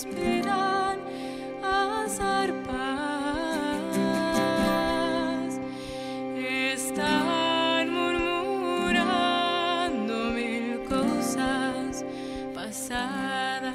suspiran a zarpas. Están murmurando mil cosas pasadas.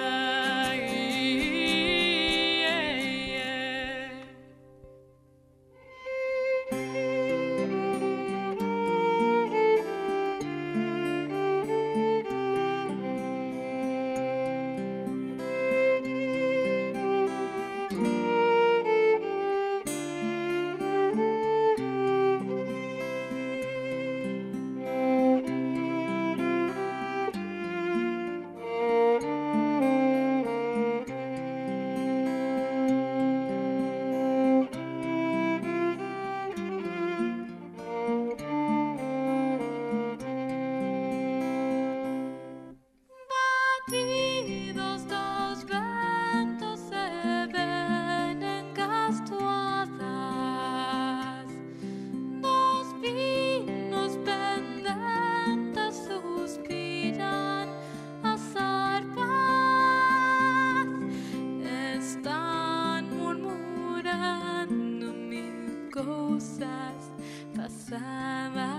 Batidos dos ventos se ven encastuadas, dos vinos pendentes suspiran a zarpas. Están murmurando mil cosas pasadas.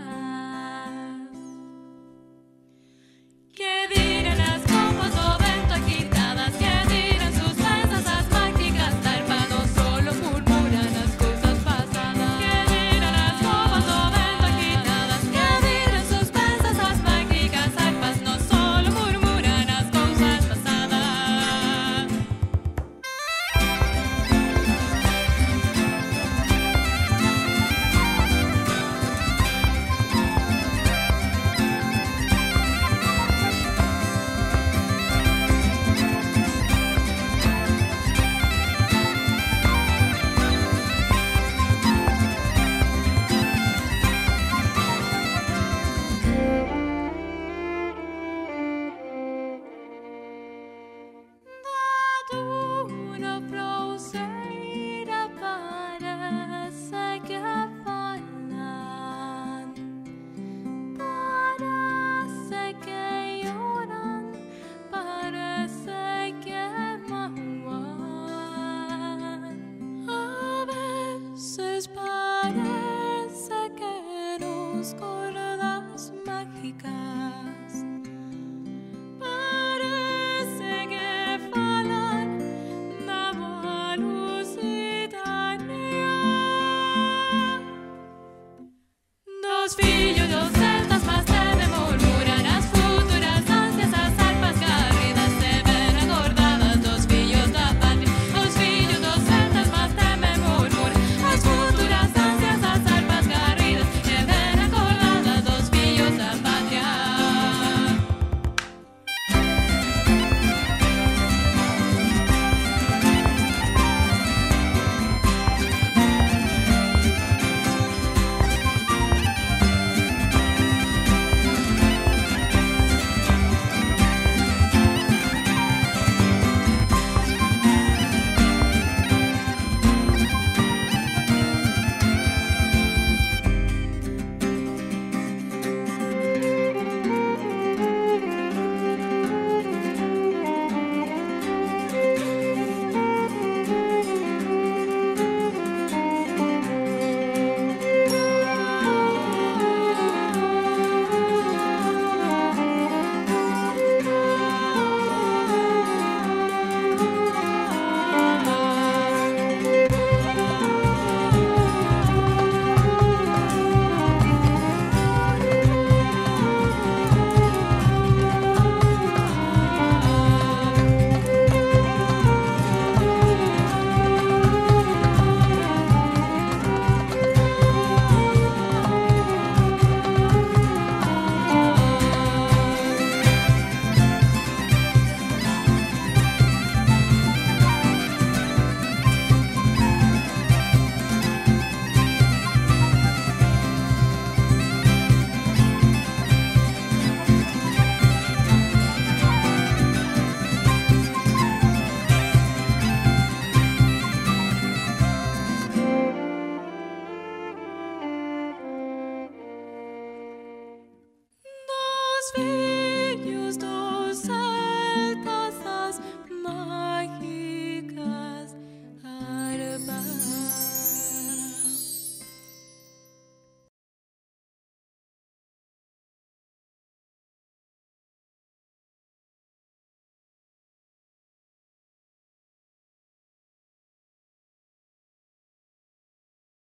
¿Qué dirán las copas o vento agitadas? ¿Qué dirán sus mesas, las mágicas zarpas? No solo murmuran las cosas pasadas. ¿Qué dirán las copas o vento agitadas? ¿Qué dirán sus mesas, las mágicas zarpas? No solo murmuran las cosas pasadas. Duro Frozeira parece que falan, parece que lloran, parece que maman. A veces parece que nos cuerdas mágicas, parece que falan da velocidade. Dos filhos, dos celtas, mas também murmuran as futuras ânsias, as zarpas garridas se ven acordadas. Dos filhos da pátria, dos filhos, dos celtas, mas também murmuran as futuras ânsias, as zarpas garridas se ven acordadas. Dos filhos da pátria. Dos